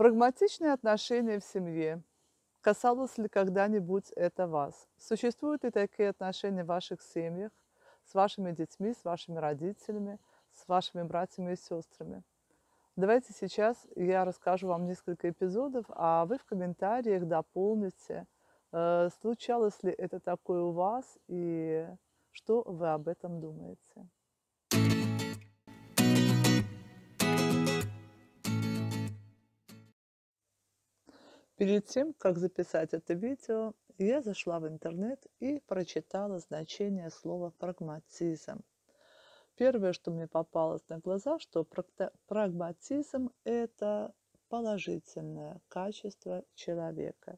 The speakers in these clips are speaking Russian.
Прагматичные отношения в семье. Касалось ли когда-нибудь это вас? Существуют ли такие отношения в ваших семьях, с вашими детьми, с вашими родителями, с вашими братьями и сестрами? Давайте сейчас я расскажу вам несколько эпизодов, а вы в комментариях дополните, случалось ли это такое у вас и что вы об этом думаете. Перед тем, как записать это видео, я зашла в интернет и прочитала значение слова прагматизм. Первое, что мне попалось на глаза, что прагматизм– это положительное качество человека.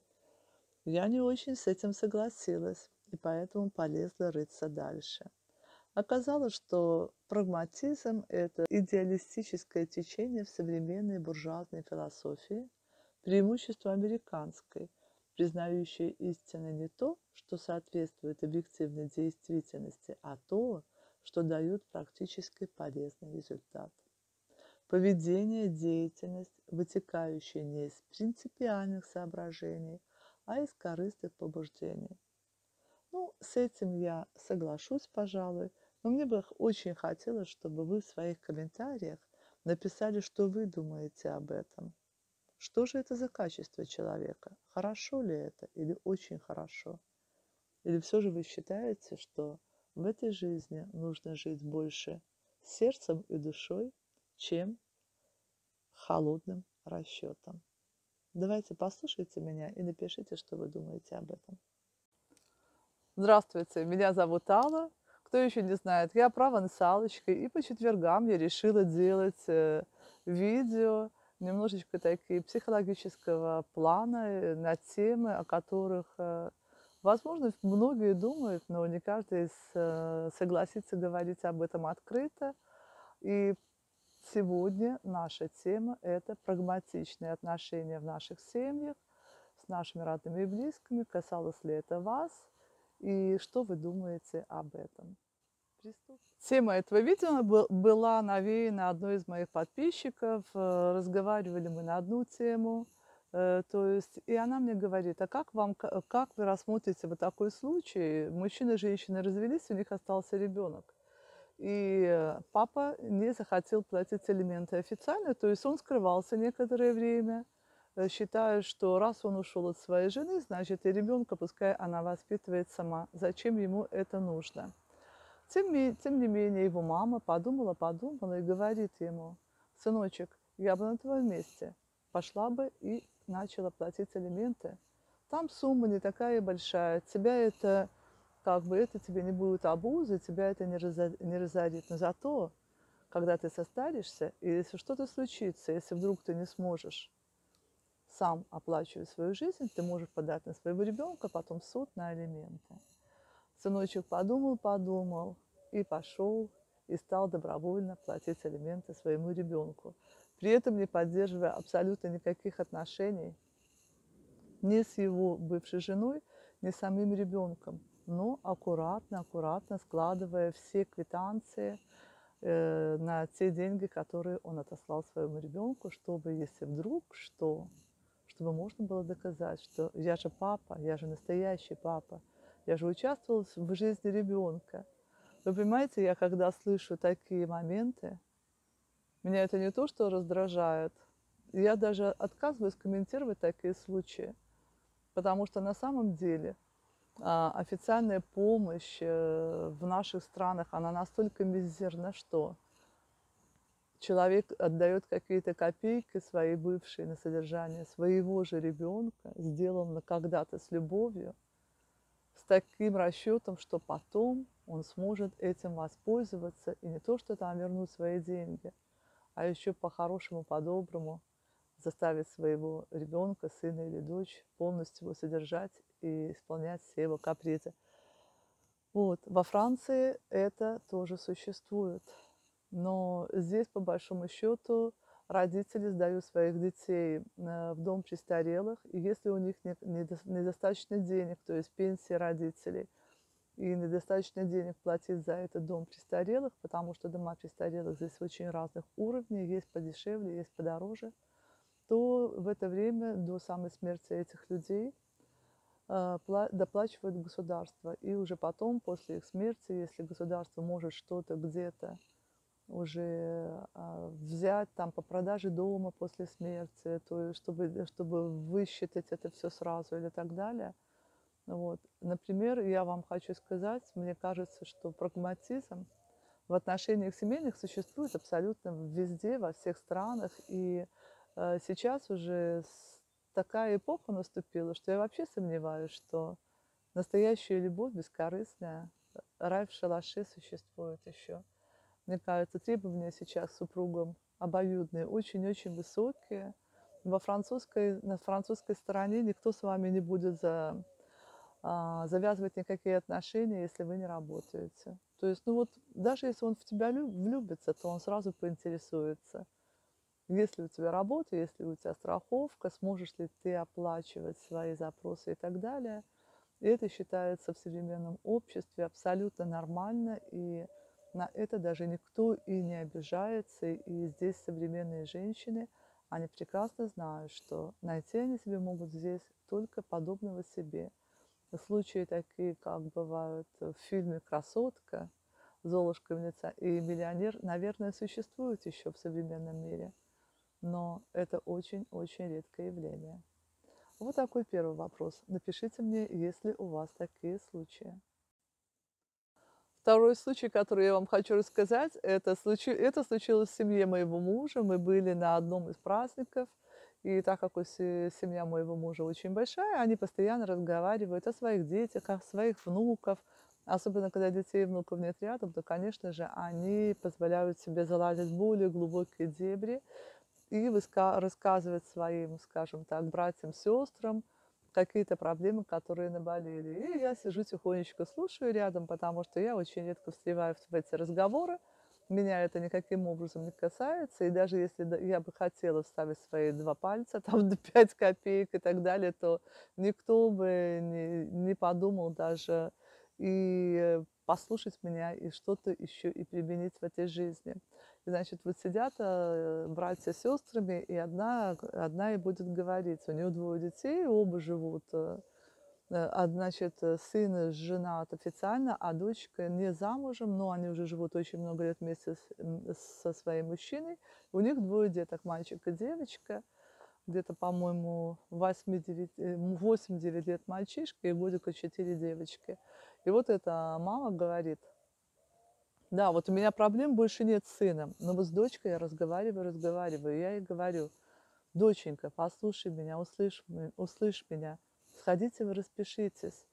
Я не очень с этим согласилась, и поэтому полезла рыться дальше. Оказалось, что прагматизм– это идеалистическое течение в современной буржуазной философии, преимущество американской, признающее истиной не то, что соответствует объективной действительности, а то, что дает практически полезный результат. Поведение, деятельность, вытекающая не из принципиальных соображений, а из корыстных побуждений. Ну, с этим я соглашусь, пожалуй, но мне бы очень хотелось, чтобы вы в своих комментариях написали, что вы думаете об этом. Что же это за качество человека? Хорошо ли это или очень хорошо? Или все же вы считаете, что в этой жизни нужно жить больше сердцем и душой, чем холодным расчетом? Давайте послушайте меня и напишите, что вы думаете об этом. Здравствуйте, меня зовут Алла. Кто еще не знает, я провансалочка, и по четвергам я решила делать видео, немножечко такие психологического плана, на темы, о которых, возможно, многие думают, но не каждый согласится говорить об этом открыто. И сегодня наша тема– это прагматичные отношения в наших семьях, с нашими родными и близкими. Касалось ли это вас? И что вы думаете об этом? Тема этого видео была навеяна одной из моих подписчиков. Разговаривали мы на одну тему. То есть, и она мне говорит, а как вы рассмотрите вот такой случай? Мужчина и женщина развелись, у них остался ребенок. И папа не захотел платить алименты официально, то есть он скрывался некоторое время, считая, что раз он ушел от своей жены, значит и ребенка пускай она воспитывает сама. Зачем ему это нужно? Тем не менее, его мама подумала и говорит ему: сыночек, я бы на твоем месте пошла бы и начала платить алименты. Там сумма не такая большая, тебя это, как бы, это тебе не будет обузой, тебя это не разорит. Но зато, когда ты состаришься, и если что-то случится, если вдруг ты не сможешь сам оплачивать свою жизнь, ты можешь подать на своего ребенка, потом в суд на алименты. Сыночек подумал и пошел, и стал добровольно платить алименты своему ребенку, при этом не поддерживая абсолютно никаких отношений ни с его бывшей женой, ни с самим ребенком, но аккуратно складывая все квитанции на те деньги, которые он отослал своему ребенку, чтобы, если вдруг что, чтобы можно было доказать, что я же папа, я же настоящий папа, я же участвовал в жизни ребенка. Вы понимаете, я когда слышу такие моменты, меня это не то, что раздражает, я даже отказываюсь комментировать такие случаи, потому что на самом деле официальная помощь в наших странах, она настолько мизерна, что человек отдает какие-то копейки своей бывшей на содержание своего же ребенка, сделанного когда-то с любовью, с таким расчетом, что потом он сможет этим воспользоваться и не то, что там вернуть свои деньги, а еще по-хорошему, по-доброму заставить своего ребенка, сына или дочь полностью его содержать и исполнять все его капризы. Вот. Во Франции это тоже существует. Но здесь, по большому счету, родители сдают своих детей в дом престарелых, и если у них недостаточно денег, то есть пенсии родителей, и недостаточно денег платить за этот дом престарелых, потому что дома престарелых здесь очень разных уровней, есть подешевле, есть подороже, то в это время до самой смерти этих людей доплачивает государство. И уже потом, после их смерти, если государство может что-то где-то уже взять там по продаже дома после смерти, то есть чтобы высчитать это все сразу или так далее. Вот. Например, я вам хочу сказать, мне кажется, что прагматизм в отношениях семейных существует абсолютно везде, во всех странах. И сейчас уже такая эпоха наступила, что я вообще сомневаюсь, что настоящая любовь бескорыстная, рай в шалаше существует еще. Мне кажется, требования сейчас к супругам обоюдные, очень-очень высокие. На французской стороне никто с вами не будет завязывать никакие отношения, если вы не работаете. То есть, ну вот, даже если он в тебя влюбится, то он сразу поинтересуется, есть ли у тебя работа, есть ли у тебя страховка, сможешь ли ты оплачивать свои запросы и так далее. И это считается в современном обществе абсолютно нормально, и на это даже никто и не обижается. И здесь современные женщины, они прекрасно знают, что найти они себе могут здесь только подобного себе. Случаи такие, как бывают в фильме «Красотка», Золушка и миллионер, наверное, существуют еще в современном мире, но это очень-очень редкое явление. Вот такой первый вопрос. Напишите мне, есть ли у вас такие случаи. Второй случай, который я вам хочу рассказать, это случилось в семье моего мужа. Мы были на одном из праздников, и так как семья моего мужа очень большая, они постоянно разговаривают о своих детях, о своих внуках. Особенно, когда детей и внуков нет рядом, то, конечно же, они позволяют себе залазить в более глубокие дебри и рассказывать своим, скажем так, братьям, сестрам какие-то проблемы, которые наболели. И я сижу тихонечко, слушаю рядом, потому что я очень редко встреваю в эти разговоры. Меня это никаким образом не касается. И даже если я бы хотела вставить свои 2 пальца, там, до 5 копеек и так далее, то никто бы не подумал даже послушать меня и что-то еще и применить в этой жизни. И, значит, вот сидят братья с сестрами, и одна и будет говорить. У нее 2 детей, оба живут. Значит, сын женат официально, а дочка не замужем, но они уже живут очень много лет вместе со своим мужчиной. У них 2 деток, мальчик и девочка. Где-то, по-моему, 8-9 лет мальчишка и годика 4 девочки. И вот эта мама говорит: да, вот у меня проблем больше нет с сыном, но вот с дочкой я разговариваю. Я ей говорю: доченька, послушай меня, услышь меня, сходите вы распишитесь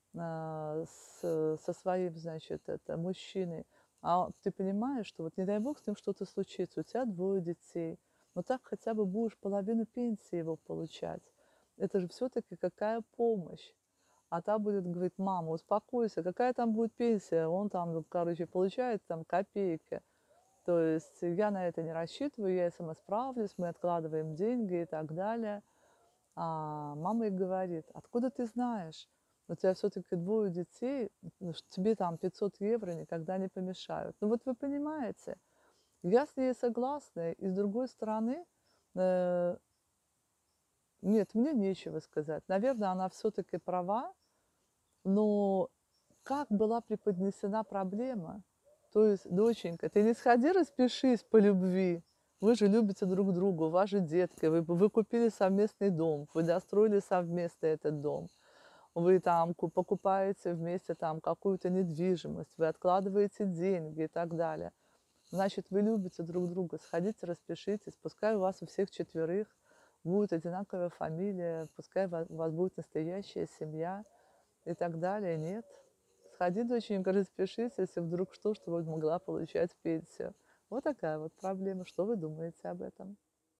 со своим, значит, мужчиной. А ты понимаешь, что вот не дай бог с ним что-то случится, у тебя 2 детей, но так хотя бы будешь половину пенсии его получать. Это же все-таки какая помощь. А та будет говорить: мама, успокойся, какая там будет пенсия? Он там, ну, короче, получает там копейки. То есть я на это не рассчитываю, я сама справлюсь, мы откладываем деньги и так далее. А мама и говорит: откуда ты знаешь? У тебя все-таки 2 детей, ну, тебе там 500 евро никогда не помешают. Ну вот вы понимаете, я с ней согласна, и с другой стороны, э, нет, мне нечего сказать. Наверное, она все-таки права, но как была преподнесена проблема? То есть, доченька, ты не сходи распишись по любви. Вы же любите друг друга, у вас же детки, вы купили совместный дом, вы достроили совместно этот дом, вы там покупаете вместе там какую-то недвижимость, вы откладываете деньги и так далее. Значит, вы любите друг друга, сходите, распишитесь, пускай у вас у всех 4 будет одинаковая фамилия, пускай у вас будет настоящая семья и так далее. Нет. Сходи, доченька, распишись, если вдруг что, чтобы могла получать пенсию. Вот такая вот проблема. Что вы думаете об этом?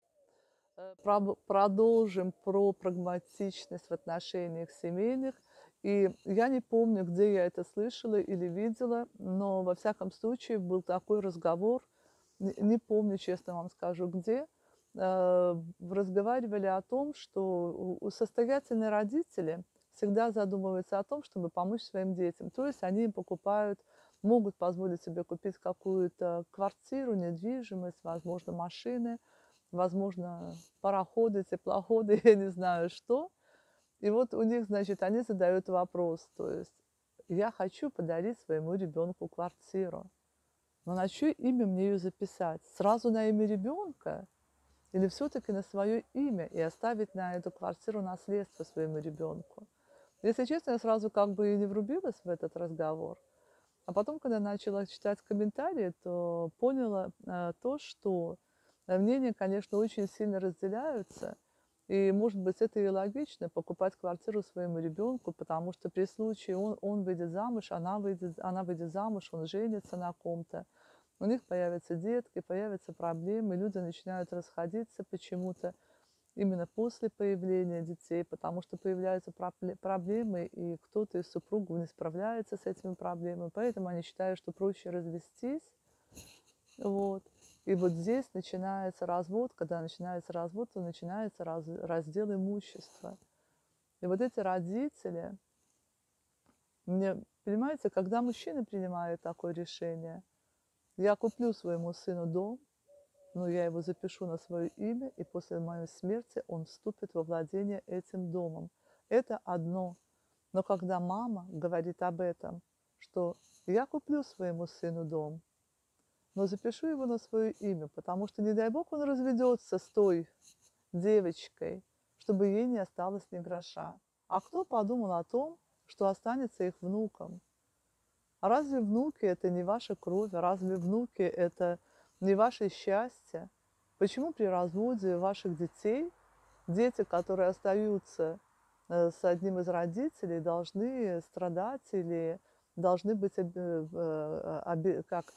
Продолжим про прагматичность в отношениях семейных. И я не помню, где я это слышала или видела, но во всяком случае был такой разговор, не помню, честно вам скажу, где, разговаривали о том, что состоятельные родители всегда задумываются о том, чтобы помочь своим детям. То есть они им покупают, могут позволить себе купить какую-то квартиру, недвижимость, возможно, машины, возможно, пароходы, теплоходы, я не знаю что. И вот у них, значит, они задают вопрос, то есть я хочу подарить своему ребенку квартиру, но на чье имя мне ее записать? Сразу на имя ребенка или все-таки на свое имя и оставить на эту квартиру наследство своему ребенку? Если честно, я сразу как бы и не врубилась в этот разговор. А потом, когда начала читать комментарии, то поняла то, что мнения, конечно, очень сильно разделяются. И, может быть, это и логично, покупать квартиру своему ребенку, потому что при случае он выйдет замуж, она выйдет замуж, он женится на ком-то, у них появятся детки, появятся проблемы, люди начинают расходиться почему-то именно после появления детей, потому что появляются проблемы, и кто-то из супругов не справляется с этими проблемами, поэтому они считают, что проще развестись. Вот. И вот здесь начинается развод, когда начинается развод, то начинается раздел имущества. И вот эти родители, понимаете, когда мужчина принимает такое решение, я куплю своему сыну дом, но я его запишу на свое имя, и после моей смерти он вступит во владение этим домом. Это одно. Но когда мама говорит об этом, что я куплю своему сыну дом, но запишу его на свое имя, потому что, не дай бог, он разведется с той девочкой, чтобы ей не осталось ни гроша. А кто подумал о том, что останется их внукам? А разве внуки это не ваша кровь? А разве внуки это не ваше счастье? Почему при разводе ваших детей дети, которые остаются с одним из родителей, должны страдать или должны быть как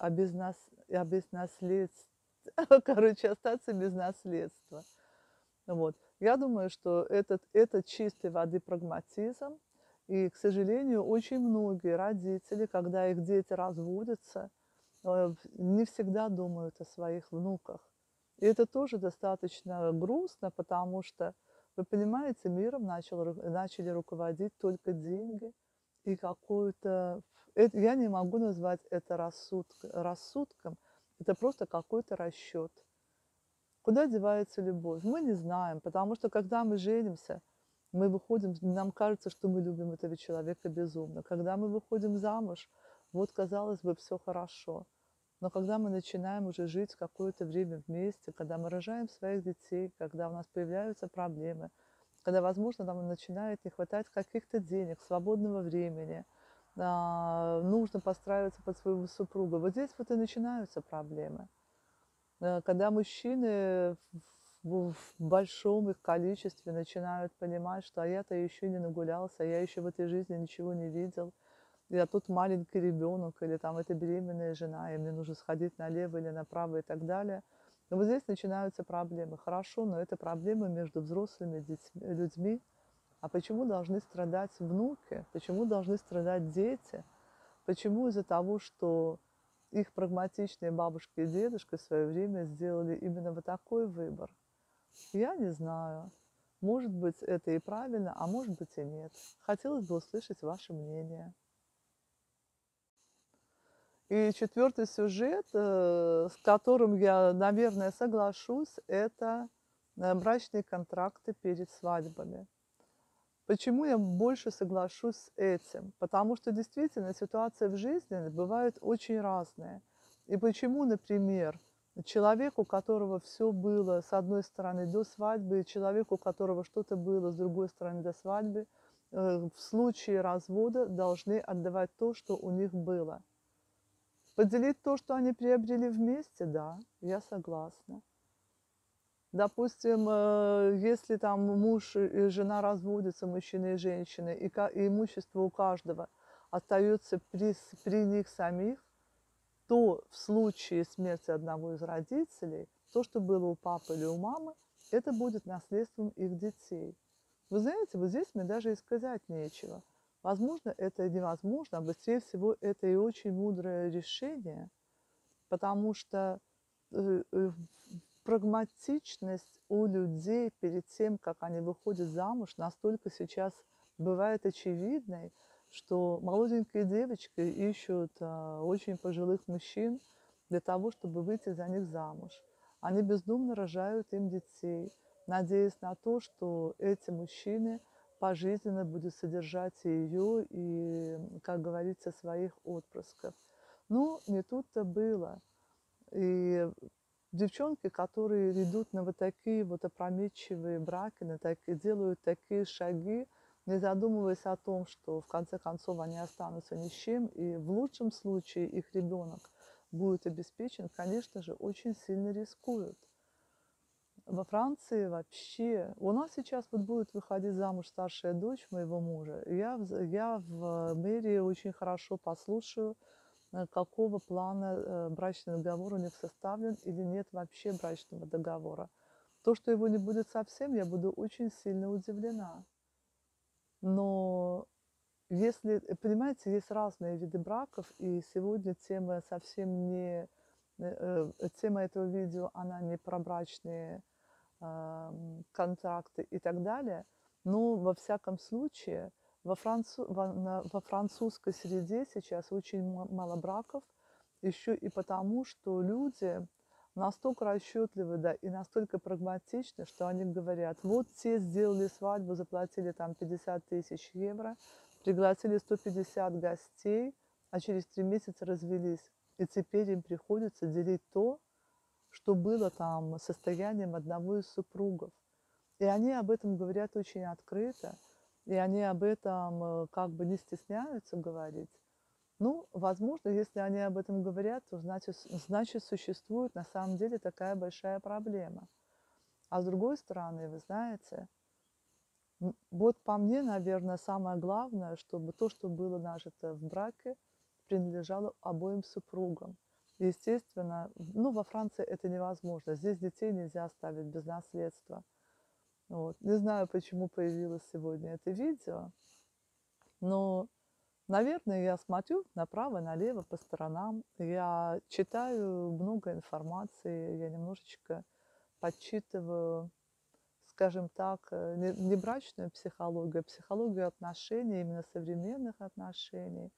короче, остаться без наследства? Вот. Я думаю, что это чистой воды прагматизм. И, к сожалению, очень многие родители, когда их дети разводятся, не всегда думают о своих внуках. И это тоже достаточно грустно, потому что, вы понимаете, миром начали руководить только деньги и какую-то... Я не могу назвать это рассудком, это просто какой-то расчет. Куда девается любовь? Мы не знаем, потому что когда мы женимся, мы выходим, нам кажется, что мы любим этого человека безумно. Когда мы выходим замуж, вот, казалось бы, все хорошо. Но когда мы начинаем уже жить какое-то время вместе, когда мы рожаем своих детей, когда у нас появляются проблемы, когда, возможно, нам начинает не хватать каких-то денег, свободного времени, нужно подстраиваться под своего супруга, вот здесь вот и начинаются проблемы. Когда мужчины в большом их количестве начинают понимать, что я-то еще не нагулялся, я еще в этой жизни ничего не видел, я тут маленький ребенок, или там это беременная жена, и мне нужно сходить налево или направо и так далее. Но вот здесь начинаются проблемы. Хорошо, но это проблемы между взрослыми людьми. А почему должны страдать внуки? Почему должны страдать дети? Почему из-за того, что их прагматичные бабушка и дедушка в свое время сделали именно вот такой выбор? Я не знаю. Может быть, это и правильно, а может быть и нет. Хотелось бы услышать ваше мнение. И четвертый сюжет, с которым я, наверное, соглашусь, это брачные контракты перед свадьбами. Почему я больше соглашусь с этим? Потому что действительно ситуации в жизни бывают очень разные. И почему, например, человек, у которого все было с одной стороны до свадьбы, и человек, у которого что-то было с другой стороны до свадьбы, в случае развода должны отдавать то, что у них было. Поделить то, что они приобрели вместе, да, я согласна. Допустим, если там муж и жена разводятся, мужчина и женщина, и имущество у каждого остается при них самих, то в случае смерти одного из родителей, то, что было у папы или у мамы, это будет наследством их детей. Вы знаете, вот здесь мне даже и сказать нечего. Возможно, это невозможно, а быстрее всего это и очень мудрое решение, потому что э, э, прагматичность у людей перед тем, как они выходят замуж, настолько сейчас бывает очевидной, что молоденькие девочки ищут очень пожилых мужчин для того, чтобы выйти за них замуж. Они бездумно рожают им детей, надеясь на то, что эти мужчины пожизненно будут содержать ее и, как говорится, своих отпрысков. Но не тут-то было. И девчонки, которые идут на вот такие вот опрометчивые браки, делают такие шаги, не задумываясь о том, что в конце концов они останутся ни с чем, и в лучшем случае их ребенок будет обеспечен, конечно же, очень сильно рискуют. Во Франции вообще... У нас сейчас вот будет выходить замуж старшая дочь моего мужа. И я в мэрии очень хорошо послушаю, какого плана брачный договор у них составлен или нет вообще брачного договора. То, что его не будет совсем, я буду очень сильно удивлена. Но если, понимаете, есть разные виды браков, и сегодня тема совсем не... Тема этого видео, она не про брачные контракты и так далее. Но во всяком случае во французской среде сейчас очень мало браков, еще и потому, что люди настолько расчетливы, да, и настолько прагматичны, что они говорят, вот те сделали свадьбу, заплатили там 50 тысяч евро, пригласили 150 гостей, а через 3 месяца развелись. И теперь им приходится делить то, что было там состоянием одного из супругов. И они об этом говорят очень открыто, и они об этом как бы не стесняются говорить. Ну, возможно, если они об этом говорят, то значит существует на самом деле такая большая проблема. А с другой стороны, вы знаете, вот по мне, наверное, самое главное, чтобы то, что было нажито в браке, принадлежало обоим супругам. Естественно, ну, во Франции это невозможно. Здесь детей нельзя оставить без наследства. Вот. Не знаю, почему появилось сегодня это видео, но, наверное, я смотрю направо, налево, по сторонам. Я читаю много информации, я немножечко подсчитываю, скажем так, не брачную психологию, а психологию отношений, именно современных отношений.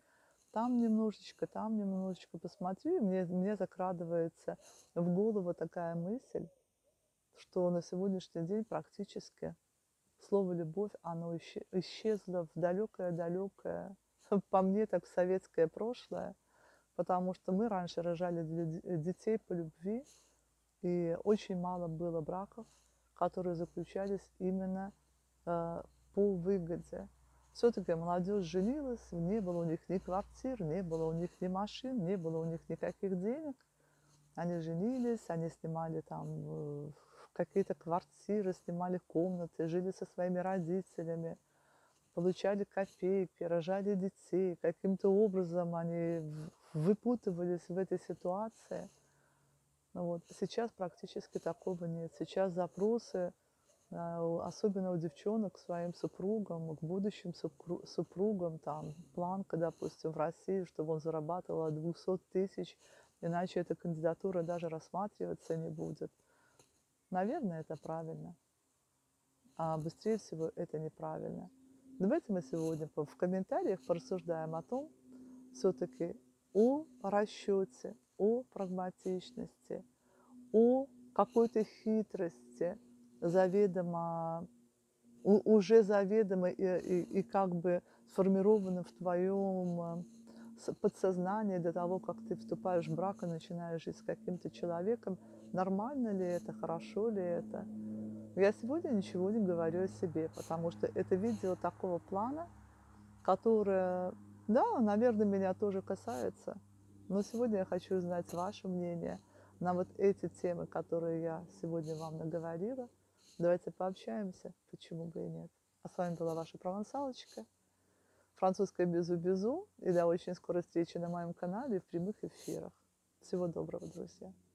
Там немножечко посмотрю, и мне закрадывается в голову такая мысль, что на сегодняшний день практически слово «любовь», оно исчезло в далекое-далекое, по мне так в советское прошлое, потому что мы раньше рожали детей по любви, и очень мало было браков, которые заключались именно по выгоде. Все-таки молодежь женилась, не было у них ни квартир, не было у них ни машин, не было у них никаких денег. Они женились, они снимали там какие-то квартиры, снимали комнаты, жили со своими родителями, получали копейки, рожали детей. Каким-то образом они выпутывались в этой ситуации. Ну вот. Сейчас практически такого нет. Сейчас запросы, особенно у девчонок, к своим супругам, к будущим супругам, там, планка, допустим, в России, чтобы он зарабатывал от 200 тысяч, иначе эта кандидатура даже рассматриваться не будет. Наверное, это правильно, а быстрее всего это неправильно. Давайте мы сегодня в комментариях порассуждаем о том, все-таки о расчете, о прагматичности, о какой-то хитрости, заведомо, уже заведомо и как бы сформированном в твоем подсознании до того, как ты вступаешь в брак и начинаешь жить с каким-то человеком, нормально ли это, хорошо ли это. Я сегодня ничего не говорю о себе, потому что это видео такого плана, которое, да, наверное, меня тоже касается. Но сегодня я хочу узнать ваше мнение на вот эти темы, которые я сегодня вам наговорила. Давайте пообщаемся, почему бы и нет. А с вами была ваша провансалочка, французская Безу-Безу. И до очень скорой встречи на моем канале в прямых эфирах. Всего доброго, друзья.